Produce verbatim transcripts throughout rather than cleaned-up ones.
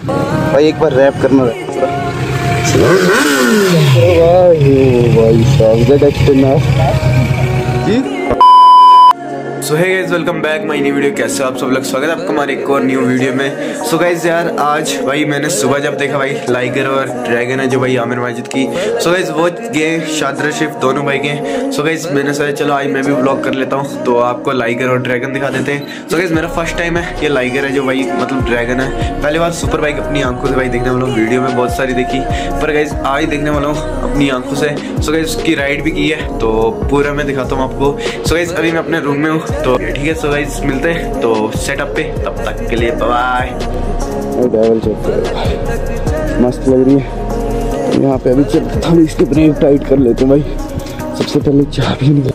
भाई एक बार रैप करना भाई भाई so hey guys, welcome back my new video. कैसे हो आप सब लोग? स्वागत है आपका हमारे एक और न्यू वीडियो में। सो गाइस यार, आज भाई मैंने सुबह जब देखा भाई लाइगर और ड्रैगन है जो भाई आमिर माजिद की। सो गाइस वो गए शादरा शिफ दोनों भाई गए। सो गाइस मैंने सोचा चलो आज मैं भी व्लॉग कर लेता हूँ, तो आपको लाइगर और ड्रैगन दिखा देते हैं। सो गाइस मेरा फर्स्ट टाइम है ये लाइगर है जो भाई मतलब ड्रैगन है। पहली बार सुपर बाइक अपनी आंखों से भाई देखने वाला हूँ, वीडियो में बहुत सारी देखी पर गाइस आज देखने वाला हूँ अपनी आंखों से। सो गाइस उसकी राइड भी की है तो पूरा मैं दिखाता हूँ आपको। सो गाइस अभी मैं अपने रूम में हूँ तो ठीक है। सो गाइस मिलते हैं तो सेटअप पे, तब तक के लिए बाय। मस्त लग रही है यहाँ पे। अभी चल हम इसके ब्रेक टाइट कर लेते हैं भाई। सबसे पहले चाबी निकल,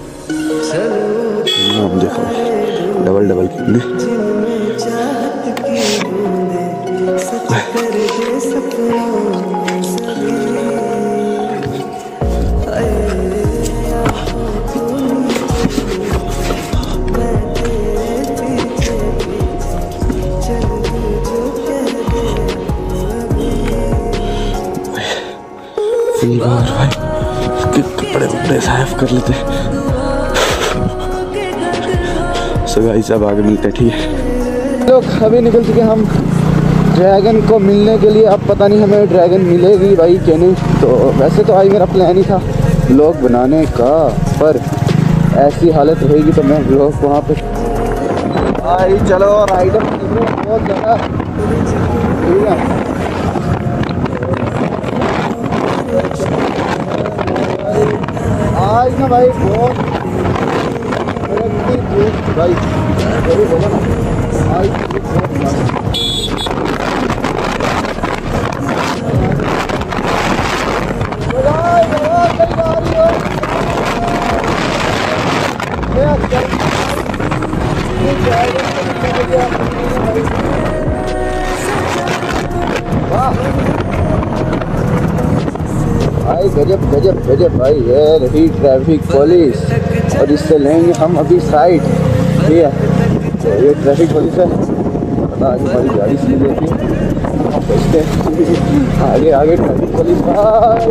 देखो डबल डबल भाई कपड़े वपड़े साफ कर लेते हैं। सो गाइस अब आगे मिलते हैं, ठीक है। लोग अभी निकल चुके हम ड्रैगन को मिलने के लिए। अब पता नहीं हमें ड्रैगन मिलेगी भाई क्या नहीं। तो वैसे तो आज मेरा प्लान ही था व्लॉग बनाने का, पर ऐसी हालत रहेगी तो मैं व्लॉग वहाँ पे आई। चलो राइडर बहुत ज़्यादा ठीक है। आज ना भाई बहुत भाई बोला ना आज भाई गजब गजब गजब भाई। ये रही ट्रैफिक पुलिस और इससे लेंगे हम अभी साइड, ठीक है। तो ये ट्रैफिक पुलिस है, पता आज हमारी गाड़ी सी लेती है हम बचते हैं। आगे आगे ट्रैफिक पुलिस भाई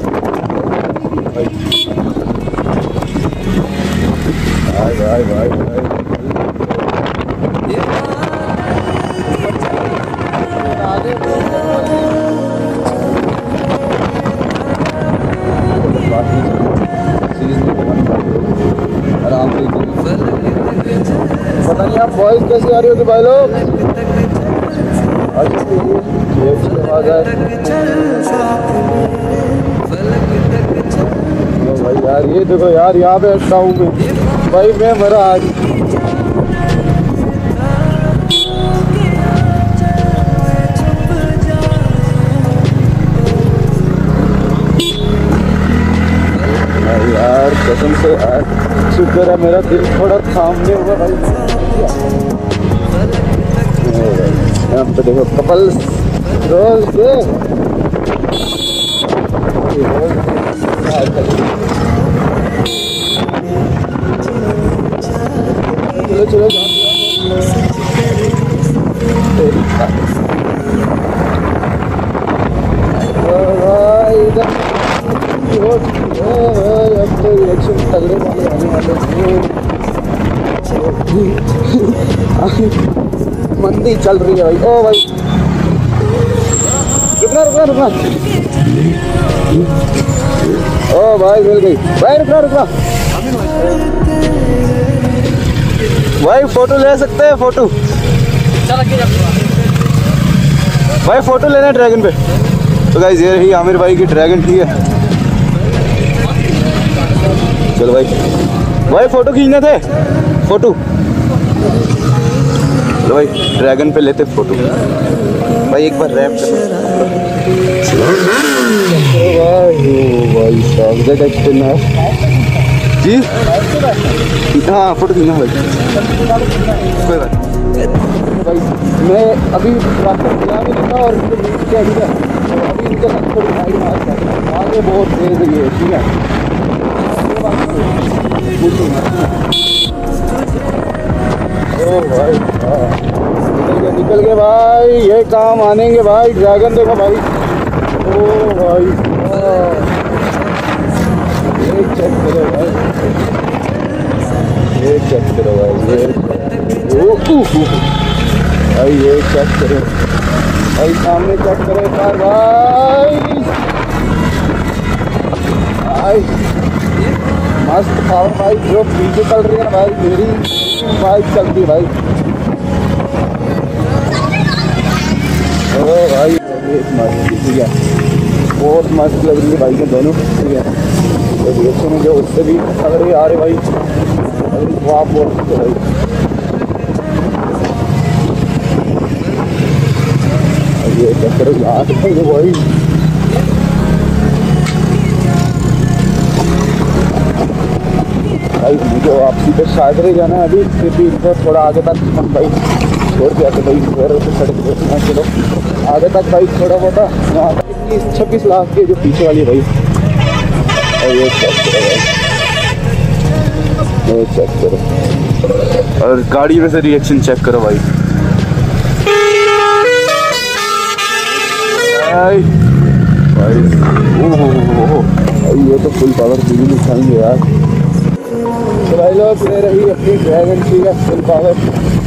भाई भाई भाई भाई आराम से। पता नहीं आप वॉइस कैसी आ रही होगी भाई लोग। भाई यार ये देखो यार, यहाँ पे अटका हूँ मैं भाई, मैं मरा आज। यार कसम से यार शुक्र है मेरा दिल थोड़ा थामने हुआ भाई। यहाँ पे देखो कपल्स रोल के चलो चलो अब तो इलेक्शन तगड़े वाले आने वाले मंदी चल रही है भाई। ओ भाई रुकना रुकना रुकना। ओ भाई मिल गई भाई, रुकना रुकना भाई। फोटो ले सकते हैं फोटो भाई, फोटो लेना है ड्रैगन पे। तो गाइस ये रही आमिर भाई की ड्रैगन, ठीक है। चलो भाई भाई फोटो खींचने थे, फोटो चलो भाई ड्रैगन पे लेते फोटो भाई। एक बार रैप कर जी। हाँ फोटो खींचना भाई, कोई बात भाई। मैं अभी रास्ता मिला भी नहीं था और अभी इनके साथ थोड़ी साइड मार आगे बहुत तेज है ये, ठीक है। ओ भाई गए निकल गए भाई, ये काम आनेंगे भाई। ड्रैगन देखो भाई, ओ भाई ये चेक करो भाई, ये चेक करो भाई, ये ओ भाई ये चेक करो भाई, सामने चेक करो एक बार भाई। भाई मस्त खाओ भाई, जो पीछे चल रही है भाई, मेरी बाइक चलती है भाई। ओ भाई ये मस्त, ठीक है, बहुत मस्त लग रही है बाइकें दोनों, ठीक है। तो देखो मुझे उससे भी लग रही आ रहे भाई, वाह बहुत भाई। ये चक्कर याद है भाई, भाई मुझे वापसी पे शायद रह जाना है अभी, फिर भी इनको थोड़ा आगे तक हम भाई छोड़ के आते भाई, फिर सड़क पे चलो आगे तक भाई थोड़ा बहुत वहाँ तक छब्बीस लाख के जो पीछे वाली भाई। और ये चेक करो भाई, ये चेक करो, और गाड़ी में से रिएक्शन चेक करो भाई। भाई भाई ओह भाई ये तो फुल पावर बिजली खाएंगे यार। तो भाई लोग ले रही अपनी ड्रैगन, ठीक है, फुल पावर।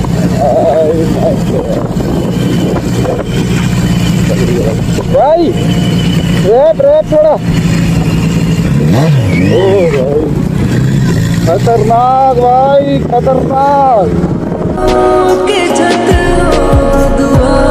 भाई रैप रैप थोड़ा, ओ भाई खतरनाक भाई, खतरनाक।